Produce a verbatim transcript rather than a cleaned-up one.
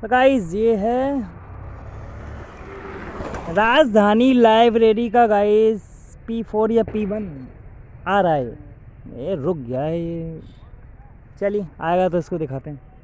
तो गाइस ये है राजधानी लाइब्रेरी का गाइस पी फोर या पी वन आ रहा है। ये रुक गया है ये, चलिए आएगा तो इसको दिखाते हैं।